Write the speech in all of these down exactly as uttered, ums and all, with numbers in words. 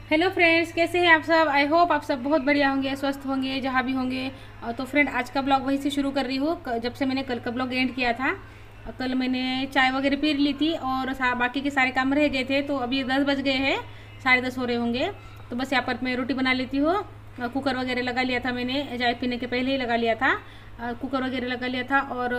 Hello friends, कैसे हैं आप सब। आई होप आप सब बहुत बढ़िया होंगे, स्वस्थ होंगे जहाँ भी होंगे। अ, तो फ्रेंड, आज का ब्लॉग वहीं से शुरू कर रही हूँ क- जब से मैंने कल का ब्लॉग एंड किया था। अ, कल मैंने चाय वगैरह पी ली थी और सा- बाकी के सारे काम रह गए थे। तो अभी दस बज गए हैं, साढ़े दस हो रहे होंगे। तो बस यहाँ पर मैं रोटी बना लेती हूँ। अ, कुकर वगैरह लगा लिया था मैंने, चाय पीने के पहले ही लगा लिया था। अ, कुकर वगैरह लगा लिया था और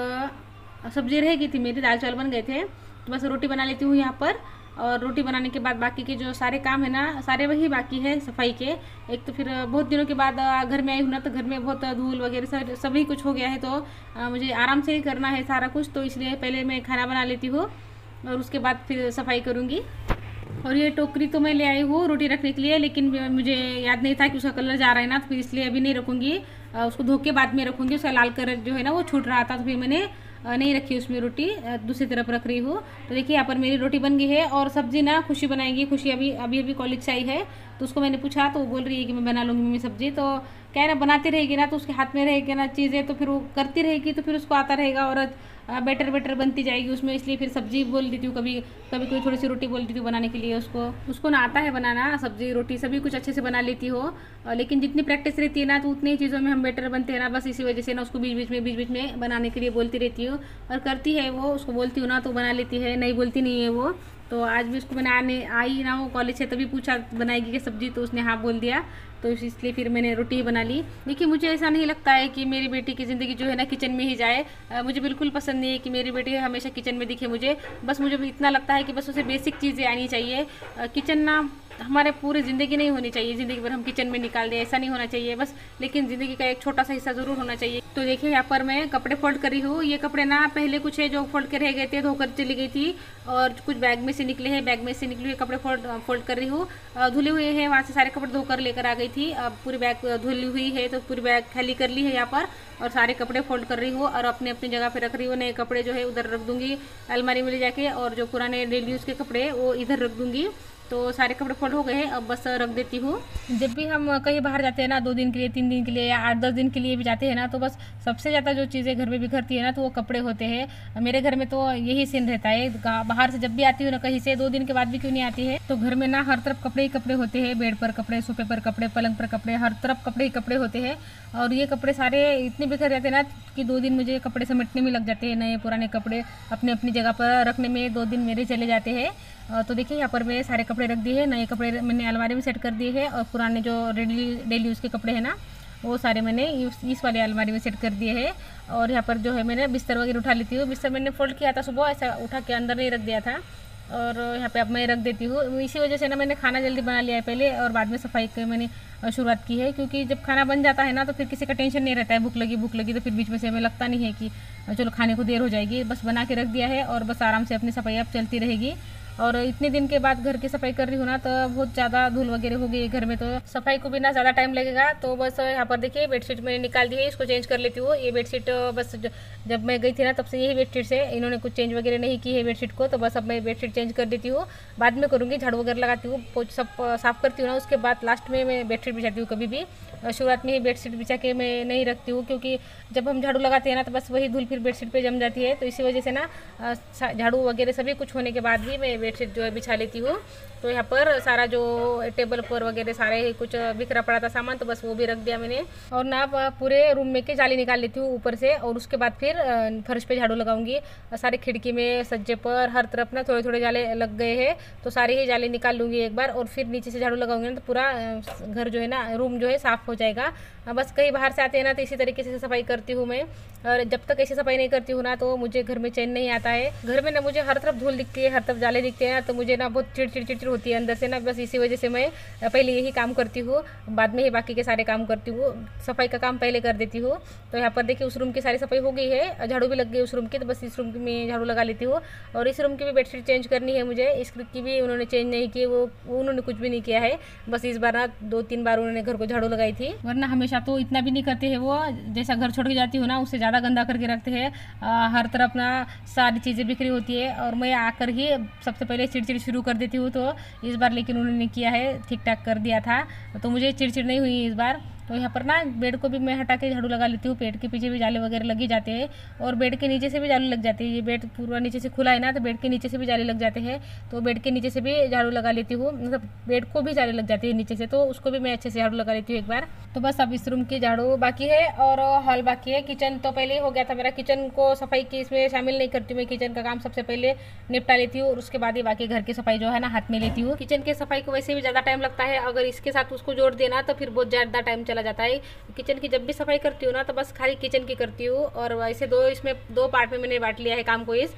अ, सब्जी रह गई थी मेरी, दाल चावल बन गए थे। तो बस रोटी बना लेती हूँ यहाँ पर। और रोटी बनाने के बाद बाकी के जो सारे काम है ना, सारे वही बाकी है सफाई के। एक तो फिर बहुत दिनों के बाद अ, घर में आई हूँ ना, तो घर में बहुत धूल वगैरह सब सभी कुछ हो गया है। तो अ, मुझे आराम से ही करना है सारा कुछ, तो इसलिए पहले मैं खाना बना लेती हूँ और उसके बाद फिर सफाई करूँगी। और ये टोकरी तो मैं ले आई हूँ रोटी रखने के लिए, लेकिन मुझे याद नहीं था कि उसका कलर जा रहा है ना, तो फिर इसलिए अभी नहीं रखूँगी। अ, उसको धो के बाद में रखूँगी। उसका लाल कलर जो है ना वो छूट रहा था, तो फिर मैंने अ, नहीं रखी उसमें रोटी, अ, दूसरी तरफ रख रही हूँ। तो देखिए यहाँ पर मेरी रोटी बन गई है। और सब्जी ना खुशी बनाएगी। खुशी अभी अभी अभी कॉलेज से आई है, तो उसको मैंने पूछा तो वो बोल रही है कि मैं बना लूँगी मम्मी सब्जी। तो क्या है ना, बनाती रहेगी ना तो उसके हाथ में रहेगी ना चीज़ें, तो फिर वो करती रहेगी तो फिर उसको आता रहेगा और बेटर बेटर बनती जाएगी उसमें। इसलिए फिर सब्जी बोल देती हूँ, कभी कभी कोई थोड़ी सी रोटी बोल देती हूँ बनाने के लिए उसको। उसको ना आता है बनाना, सब्जी रोटी सभी कुछ अच्छे से बना लेती हो। अ, लेकिन जितनी प्रैक्टिस रहती है ना, तो उतनी ही चीज़ों में हम बेटर बनते हैं ना। बस इसी वजह से ना उसको बीच बीच में बीच बीच में बनाने के लिए बोलती रहती हूँ। और करती है वो, उसको बोलती हूँ ना तो बना लेती है, नहीं बोलती नहीं है वो। तो आज भी उसको बनाने आई ना, वो कॉलेज से, तभी पूछा बनाएगी क्या सब्जी, तो उसने हाँ बोल दिया। तो इस- इसलिए फिर मैंने रोटी ही बना ली। देखिए, मुझे ऐसा नहीं लगता है कि मेरी बेटी की ज़िंदगी जो है ना किचन में ही जाए। अ, मुझे बिल्कुल पसंद नहीं है कि मेरी बेटी हमेशा किचन में दिखे मुझे। बस मुझे भी इतना लगता है कि बस उसे बेसिक चीज़ें आनी चाहिए। अ, किचन ना हमारे पूरी ज़िंदगी नहीं होनी चाहिए, ज़िंदगी भर हम किचन में निकाल दें, ऐसा नहीं होना चाहिए बस। लेकिन ज़िंदगी का एक छोटा सा हिस्सा ज़रूर होना चाहिए। तो देखिए यहाँ पर मैं कपड़े फोल्ड कर रही हूँ। ये कपड़े ना पहले कुछ है जो फोल्ड के रह गए थे, धोकर चली गई थी। और कुछ बैग में से निकले हैं, बैग में से निकले हुए कपड़े फोल्ड फोल्ड कर रही हूँ। अ, धुले हुए हैं, वहाँ से सारे कपड़े धोकर लेकर आ गई थी। अब पूरी बैग धुली हुई है, तो पूरी बैग खाली कर ली है यहाँ पर। और सारे कपड़े फोल्ड कर रही हूँ और अपने अपनी जगह पे रख रही हूँ। नए कपड़े जो है उधर रख दूंगी अलमारी में ले जाके, और जो पुराने डेली यूज़ के कपड़े वो इधर रख दूंगी। तो सारे कपड़े फोल्ड हो गए हैं, अब बस रख देती हूँ। जब भी हम कहीं बाहर जाते हैं ना, दो दिन के लिए, तीन दिन के लिए या आठ दस दिन के लिए भी जाते हैं ना, तो बस सबसे ज़्यादा जो चीज़ें घर में बिखरती है ना, तो वो कपड़े होते हैं। मेरे घर में तो यही सीन रहता है। गा- बाहर से जब भी आती हूँ ना कहीं से, दो दिन के बाद भी क्यों नहीं आती है, तो घर में ना हर तरफ कपड़े ही कपड़े होते हैं। बेड पर कपड़े, सोफे पर कपड़े, पलंग पर कपड़े, हर तरफ कपड़े ही कपड़े होते हैं। और ये कपड़े सारे इतने बिखर जाते हैं ना कि दो दिन मुझे कपड़े समेटने में लग जाते हैं। नए पुराने कपड़े अपने अपनी जगह पर रखने में दो दिन मेरे चले जाते हैं। अ, तो देखिए यहाँ पर मैं सारे कपड़े रख दिए हैं। नए कपड़े मैंने अलमारी में सेट कर दिए हैं, और पुराने जो डेली डेली यूज़ के कपड़े हैं ना, वो सारे मैंने इस इस वाले अलमारी में सेट कर दिए हैं। और यहाँ पर जो है मैंने बिस्तर वगैरह उठा लेती हूँ। बिस्तर मैंने फोल्ड किया था सुबह, ऐसा उठा के अंदर नहीं रख दिया था। और यहाँ पे अब मैं रख देती हूँ। इसी वजह से ना मैंने खाना जल्दी बना लिया है पहले, और बाद में सफाई की मैंने अ, शुरुआत की है। क्योंकि जब खाना बन जाता है ना, तो फिर किसी का टेंशन नहीं रहता है, भूख लगी भूख लगी, तो फिर बीच में से हमें लगता नहीं है कि अ, चलो खाने को देर हो जाएगी। बस बना के रख दिया है और बस आराम से अपनी सफाई अब चलती रहेगी। और इतने दिन के बाद घर की सफाई कर रही हूँ ना, तो बहुत ज़्यादा धूल वगैरह हो गई है घर में, तो सफाई को भी ना ज़्यादा टाइम लगेगा। तो बस यहाँ पर देखिए बेडशीट मैंने निकाल दी है, इसको चेंज कर लेती हूँ। ये बेडशीट बस ज- जब मैं गई थी ना, तब से यही बेडशीट से, इन्होंने कुछ चेंज वगैरह नहीं की है बेडशीट को। तो बस अब मैं बेडशीट चेंज कर देती हूँ, बाद में करूँगी। झाड़ू वगैरह लगाती हूँ, पोछ सब अ, साफ़ करती हूँ ना, उसके बाद लास्ट में मैं बेडशीट बिछाती हूँ। कभी भी अ, शुरुआत में ही बेडशीट बिछा के मैं नहीं रखती हूँ, क्योंकि जब हम झाड़ू लगाते हैं ना, तो बस वही धूल फिर बेडशीट पे जम जाती है। तो इसी वजह से ना अ, सा- झाड़ू वगैरह सभी कुछ होने के बाद ही मैं बेडशीट जो है बिछा लेती हूँ। तो यहाँ पर सारा जो टेबल पर वगैरह सारे ही कुछ बिखरा पड़ा था सामान, तो बस वो भी रख दिया मैंने। और ना प- पूरे रूम में के जाली निकाल लेती हूँ ऊपर से, और उसके बाद फिर अ, फर्श पे झाड़ू लगाऊंगी। अ, सारे खिड़की में, सज्जे पर, हर तरफ ना थोड़े थोड़े जाले लग गए हैं, तो सारे ही जाले निकाल लूँगी एक बार, और फिर नीचे से झाड़ू लगाऊंगी ना, तो पूरा अ, घर जो है ना, रूम जो है साफ़ हो जाएगा। अ, बस कहीं बाहर से आते हैं ना, तो इसी तरीके से सफाई करती हूँ मैं। और जब तक ऐसी सफाई नहीं करती हूँ ना, तो मुझे घर में चैन नहीं आता है। घर में ना मुझे हर तरफ धूल दिखती है, हर तरफ जाले दिखते हैं ना, तो मुझे ना बहुत चिड़ चिड़ चिड़ चिड़ होती है अंदर से ना। बस इसी वजह से मैं पहले यही काम करती हूँ, बाद में ही बाकी के सारे काम करती हूँ। सफाई का काम पहले कर देती हूँ। तो यहाँ पर देखिए उस रूम की सारी सफाई हो गई है, झाड़ू भी लग गई उस रूम की, तो बस इस रूम में झाड़ू लगा लेती हूँ। और इस रूम की भी बेडशीट चेंज करनी है मुझे, इस की भी उन्होंने चेंज नहीं की, वो उन्होंने कुछ भी नहीं किया है। बस इस बार ना दो तीन बार उन्होंने घर को झाड़ू लगाई थी, वरना हमेशा तो इतना भी नहीं करते हैं वो। जैसा घर छोड़ के जाती हूँ ना, उससे ज़्यादा गंदा करके रखते हैं। अ, हर तरफ ना सारी चीज़ें बिखरी होती है, और मैं आकर ही सबसे पहले चिड़चिड़ शुरू कर देती हूँ। तो इस बार लेकिन उन्होंने किया है, ठीक ठाक कर दिया था, तो मुझे चिड़चिड़ नहीं हुई इस बार। तो यहाँ पर ना बेड को भी मैं हटा के झाड़ू लगा लेती हूँ। पेट के पीछे भी जाले वगैरह लग ही जाते हैं और बेड के नीचे से भी जाले लग जाते हैं। ये बेड पूरा नीचे से खुला है ना, तो बेड के नीचे से भी जाले लग जाते हैं, तो बेड के नीचे से भी झाड़ू लगा लेती हूँ। मतलब बेड को भी जाले लग जाती है नीचे से, तो उसको भी मैं अच्छे से झाड़ू लगा लेती हूँ एक बार। तो बस अब इस रूम की झाड़ू बाकी है और हॉल बाकी है। किचन तो पहले ही हो गया था मेरा, किचन को सफाई की इसमें शामिल नहीं करती हूँ मैं। किचन का काम सबसे पहले निपटा लेती हूँ और उसके बाद ही बाकी घर की सफाई जो है ना हाथ में लेती हूँ। किचन की सफाई को वैसे भी ज़्यादा टाइम लगता है, अगर इसके साथ उसको जोड़ देना तो फिर बहुत ज़्यादा टाइम चला जाता है। किचन की जब भी सफाई करती हूँ ना तो बस खाली किचन की करती हूँ, और वैसे दो इसमें दो पार्ट में मैंने बांट लिया है काम को। इस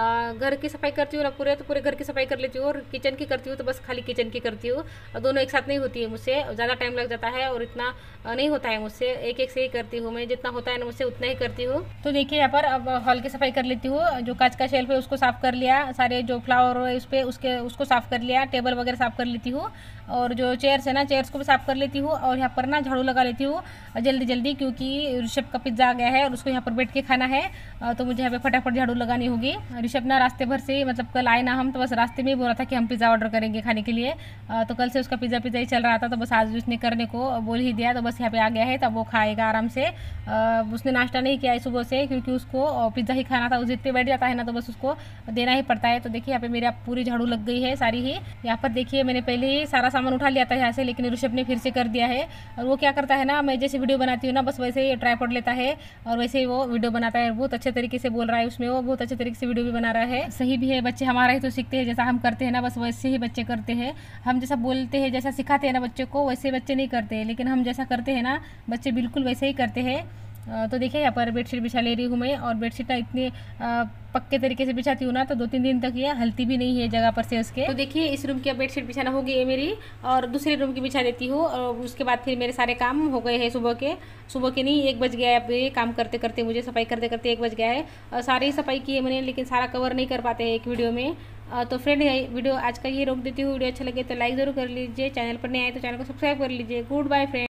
घर की सफाई करती हूँ ना पूरे, तो पूरे घर की सफाई कर लेती हूँ, और किचन की करती हूँ तो बस खाली किचन की करती हूँ। दोनों एक साथ नहीं होती है मुझसे, ज़्यादा टाइम लग जाता है और इतना नहीं होता है मुझसे। एक एक से ही करती हूँ मैं, जितना होता है ना मुझसे उतना ही करती हूँ। तो देखिए यहाँ पर अब हॉल की सफाई कर लेती हूँ। जो कांच का शेल्फ है उसको साफ़ कर लिया, सारे जो फ्लावर है उस पर उसके उसको साफ़ कर लिया, टेबल वगैरह साफ़ कर लेती हूँ, और जो चेयर्स है ना चेयर्स को भी साफ़ कर लेती हूँ। और यहाँ पर ना झाड़ू लगा लेती हूँ जल्दी जल्दी, क्योंकि ऋषभ का पिज्ज़ा आ गया है और उसको यहाँ पर बैठ के खाना है, तो मुझे यहाँ पे फटाफट झाड़ू लगानी होगी। ऋषभ ना रास्ते भर से, मतलब कल आए ना हम, तो बस रास्ते में ही बोल रहा था कि हम पिज़्ज़ा ऑर्डर करेंगे खाने के लिए। तो कल से उसका पिज़्ज़ा पिज़्ज़ा ही चल रहा था, तो बस आज उसने करने को बोल ही दिया, तो बस यहाँ पे आ गया है, तब वो खाएगा आराम से। उसने नाश्ता नहीं किया है सुबह से, क्योंकि उसको पिज़्ज़ा ही खाना था। उस जिद पे बैठ जाता है ना, तो बस उसको देना ही पड़ता है। तो देखिए यहाँ पे मेरा पूरी झाड़ू लग गई है सारी ही। यहाँ पर देखिए मैंने पहले ही सारा सामान उठा लिया था यहाँ से, लेकिन ऋषभ ने फिर से कर दिया है। और वो क्या करता है ना, मैं जैसे वीडियो बनाती हूँ ना बस वैसे ही ट्राइपॉड लेता है और वैसे ही वो वीडियो बनाता है। बहुत अच्छे तरीके से बोल रहा है उसमें, वो बहुत अच्छे तरीके से वीडियो भी बना रहा है। सही भी है, बच्चे हमारा ही तो सीखते हैं, जैसा हम करते हैं ना बस वैसे ही बच्चे करते हैं। हम जैसा बोलते हैं, जैसा सिखाते हैं ना बच्चों को, वैसे बच्चे नहीं करते हैं, लेकिन हम जैसा करते हैं ना बच्चे बिल्कुल वैसे ही करते हैं। तो देखिए यहाँ पर बेडशीट बिछा ले रही हूँ मैं, और बेडशीट ना इतनी पक्के तरीके से बिछाती हूँ ना तो दो तीन दिन तक ये हलती भी नहीं है जगह पर से उसके। तो देखिए इस रूम की बेडशीट बिछाना हो गई है मेरी, और दूसरे रूम की बिछा देती हूँ, और उसके बाद फिर मेरे सारे काम हो गए हैं सुबह के। सुबह के नहीं, एक बज गया है अब ये काम करते करते, मुझे सफाई करते करते एक बज गया है। और सारी सफाई की है मैंने, लेकिन सारा कवर नहीं कर पाते हैं एक वीडियो में। तो फ्रेंड वीडियो आज का ये रोक देती हूँ। वीडियो अच्छा लगे तो लाइक ज़रूर कर लीजिए, चैनल पर नहीं आए तो चैनल को सब्सक्राइब कर लीजिए। Good bye friend.